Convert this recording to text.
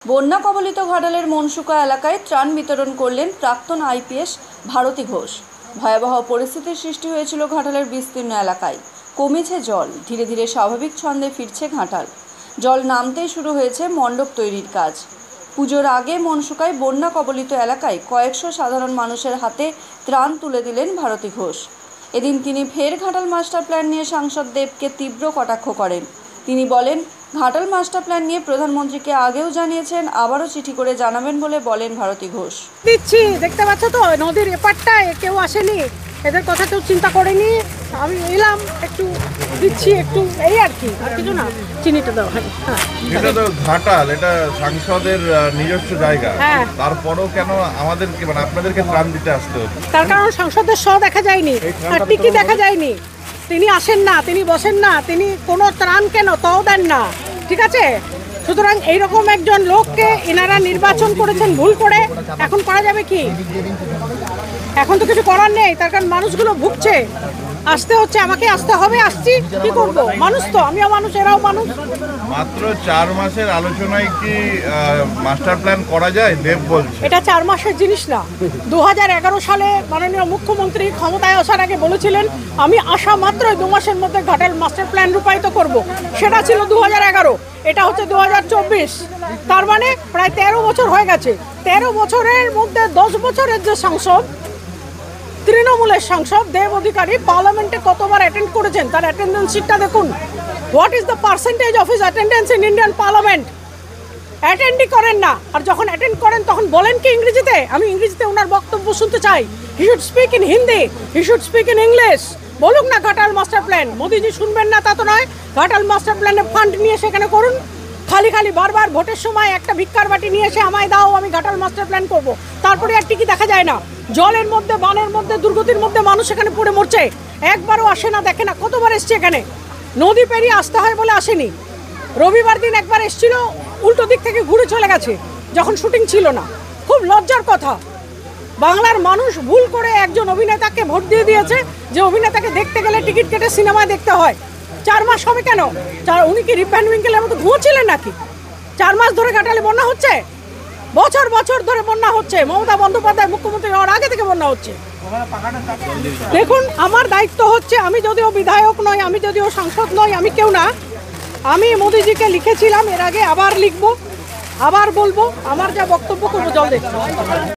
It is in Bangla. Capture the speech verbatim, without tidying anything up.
বন্যা কবলিত ঘাটালের মনসুকা এলাকায় ত্রাণ বিতরণ করলেন প্রাক্তন আইপিএস ভারতী ঘোষ। ভয়াবহ পরিস্থিতির সৃষ্টি হয়েছিল ঘাটালের বিস্তীর্ণ এলাকায়। কমেছে জল, ধীরে ধীরে স্বাভাবিক ছন্দে ফিরছে ঘাটাল। জল নামতেই শুরু হয়েছে মণ্ডপ তৈরির কাজ। পুজোর আগে মনসুকায় বন্যা কবলিত এলাকায় কয়েকশো সাধারণ মানুষের হাতে ত্রাণ তুলে দিলেন ভারতী ঘোষ। এদিন তিনি ফের ঘাটাল মাস্টার প্ল্যান নিয়ে সাংসদ দেবকে তীব্র কটাক্ষ করেন। তিনি বলেন, ঘাটাল মাস্টার প্ল্যান নিয়ে প্রধানমন্ত্রীকে আগেও জানিয়েছেন, আবারও চিঠি করে জানাবেন বলে বলেন ভারতী ঘোষ। দিচ্ছি, দেখতে পাচ্ছ তো নদীর এপারটায় কেউ আসেনি, এদের কথা কেউ চিন্তা করেনি। আমি এলাম, একটু দিচ্ছি, একটু এই আর কি, আর কিছু না। চিনিটা দাও। হ্যাঁ, এটা তো ঘাটাল, এটা সাংসদের নিজস্ব জায়গা। হ্যাঁ, তারপরেও কেন আমাদেরকে মানে আপনাদেরকে ত্রাণ দিতে আসতে হচ্ছে? তার কারণ সংসদের শ দেখা যায়নি, আর টিকি দেখা যায়নি। তিনি আসেন না, তিনি বসেন না, তিনি কোনো ত্রাণ কেন তাও দেন না। ঠিক আছে, সুতরাং এইরকম একজন লোককে এনারা নির্বাচন করেছেন ভুল করে। এখন করা যাবে কি? এখন তো কিছু করার নেই, তার কারণ মানুষগুলো ভুগছে। আসতে হচ্ছে, আমাকে আসতে হবে, আসছি, কি করব? মানুষ তো, আমিও মানুষ, এরাও মানুষ। মাত্র চার মাসের আলোচনায় কি মাস্টার প্ল্যান করা যায়? দেব বলছে এটা চার মাসের জিনিস না। দু হাজার এগারো সালে মাননীয় মুখ্যমন্ত্রী ক্ষমতায় আসার আগে বলেছিলেন, আমি আসা মাত্রই দু মাসের মধ্যে ঘাটাল মাস্টার প্ল্যান রূপায়িত করব। সেটা ছিল দু হাজার এগারো, এটা হচ্ছে দু হাজার চব্বিশ। তার মানে প্রায় তেরো বছর হয়ে গেছে। তেরো বছরের মধ্যে দশ বছরের যে সাংসদ, তৃণমূলের সাংসদ দেব অধিকারী পার্লামেন্টে কতবার অ্যাটেন্ড করেছেন তার অ্যাটেন্ডেন্স শিটটা দেখুন। What is the percentage of his attendance in Indian parliament? অ্যাটেন্ডই করেন না। আর যখন অ্যাটেন্ড করেন তখন বলেন কি ইংরেজিতে? আমি ইংরেজিতে ওনার বক্তব্য শুনতে চাই। He should speak in Hindi, he should speak in English. বলুক না ঘাটাল মাস্টার প্ল্যান। মোদিজি শুনবেন না তা তো নয়। ঘাটাল মাস্টার প্ল্যানের ফান্ড নিয়ে সেখানে করুন। খালি খালি বারবার ভোটের সময় একটা ভিক্ষার বাটি নিয়ে এসে আমায় দাও, আমি ঘাটাল মাস্টার প্ল্যান করব। তারপরে আর টিকি দেখা যায় না। জলের মধ্যে, বানের মধ্যে, দুর্গতির মধ্যে মানুষ এখানে পড়ে মরছে। একবারও আসে না, দেখে না। কতবার এসছে এখানে? নদী পেরিয়ে আসতে হয় বলে আসেনি। রবিবার দিন একবার এসছিল, উল্টো দিক থেকে ঘুরে চলে গেছে যখন শুটিং ছিল না। খুব লজ্জার কথা। বাংলার মানুষ ভুল করে একজন অভিনেতাকে ভোট দিয়ে দিয়েছে, যে অভিনেতাকে দেখতে গেলে টিকিট কেটে সিনেমায় দেখতে হয়। চার মাস হবে কেন? চার উনি কি রিপ ভ্যান উইঙ্কেলের মতো ঘুমোচ্ছিলেন নাকি? চার মাস ধরে ঘাটালে বন্যা হচ্ছে, বছর বছর ধরে বন্যা হচ্ছে। মমতা বন্দ্যোপাধ্যায় মুখ্যমন্ত্রী হওয়ার আগে থেকে বন্যা হচ্ছে। দেখুন, আমার দায়িত্ব হচ্ছে, আমি যদিও বিধায়ক নই, আমি যদিও সাংসদ নই, আমি কেউ না। আমি মোদিজিকে লিখেছিলাম এর আগে, আবার লিখবো, আবার বলবো, আমার যা বক্তব্য করবো। জল দেখতে